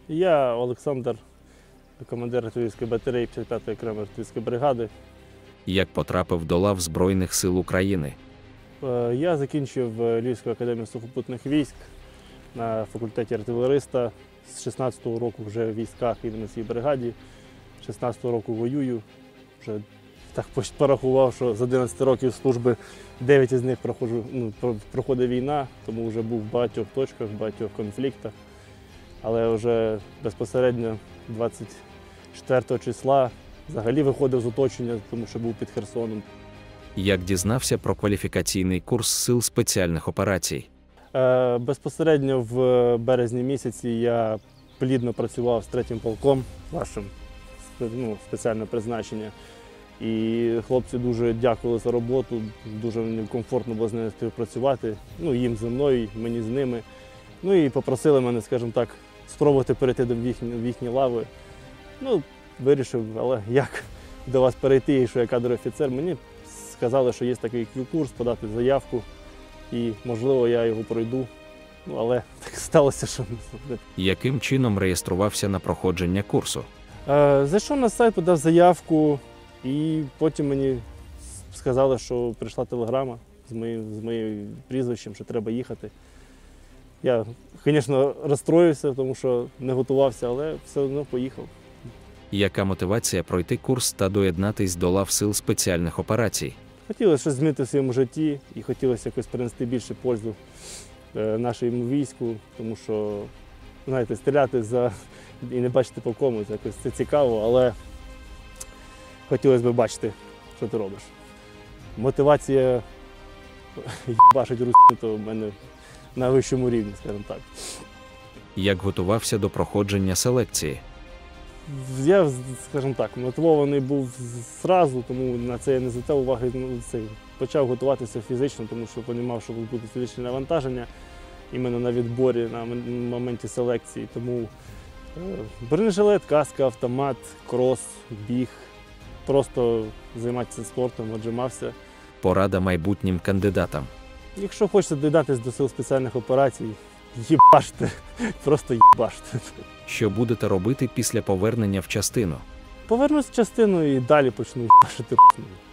Я Олександр, командир артилерійської батареї 55-ї окремої артилерійської бригади. Як потрапив до лав Збройних сил України? Я закінчив Львівську академію сухопутних військ на факультеті артилериста. З 16-го року вже в військах і на цій бригаді. З 16-го року воюю. Вже так порахував, що з 11 років служби 9 із них проходить війна, тому вже був в багатьох точках, в багатьох конфліктах. Але вже безпосередньо 24 числа взагалі виходив з оточення, тому що був під Херсоном. Як дізнався про кваліфікаційний курс сил спеціальних операцій? Безпосередньо в березні місяці я плідно працював з 3-м полком вашим, спеціальне призначення. І хлопці дуже дякували за роботу, дуже мені комфортно було з ними співпрацювати, їм зі мною, мені з ними. І попросили мене, скажімо так, спробувати перейти в їхні лави. Вирішив, але як до вас перейти, що я кадровий офіцер, мені сказали, що є такий курс, подати заявку, і, можливо, я його пройду, але так сталося, що не. Яким чином реєструвався на проходження курсу? Зайшов на сайт, подав заявку, і потім мені сказали, що прийшла телеграма з моїм прізвищем, що треба їхати. Я, звісно, розстроївся, тому що не готувався, але все одно поїхав. Яка мотивація пройти курс та доєднатись до лав сил спеціальних операцій? Хотілося щось змінити в своєму житті і хотілося якось принести більше пользу нашому війську, тому що, знаєте, стріляти і не бачити по комусь, якось це цікаво, але хотілося б бачити, що ти робиш. Мотивація їбашить русні, то в мене на вищому рівні, скажімо так. Як готувався до проходження селекції? Я, скажімо так, мотивований був зразу, тому на це я не звертав уваги. Почав готуватися фізично, тому що розумів, що буде фізичне навантаження іменно на відборі, на моменті селекції. Тому бронежилет, каска, автомат, крос, біг. Просто займатися спортом, віджимався. Порада майбутнім кандидатам. Якщо хочете доєднатися до сил спеціальних операцій, їбаште, просто їбаште. Що будете робити після повернення в частину? Повернусь в частину і далі почну їбашити.